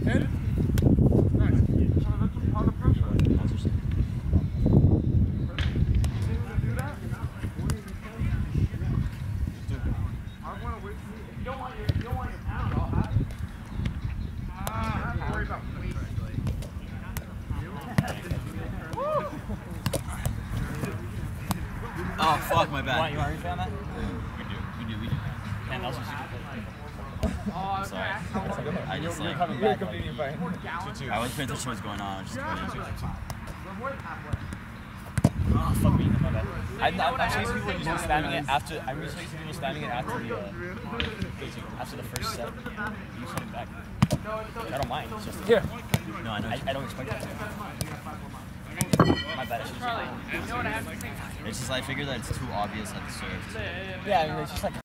Head. Nice. That's part of pressure. I want to wait. If you don't want your pound, I'll have it. I have to worry about weight. Oh fuck, my bad. You want to refill that? We do. And also, Sorry. I just like. coming back. I wasn't paying attention to what's going on. I was just Oh, fuck me. My bad. I'm chasing people usually spamming it after. I'm usually chasing people spamming it after the first set. You coming back. I don't mind. It's just No, I know. I don't expect that. My bad. It's just I figured that it's too obvious at the serve. Yeah, I mean it's just like.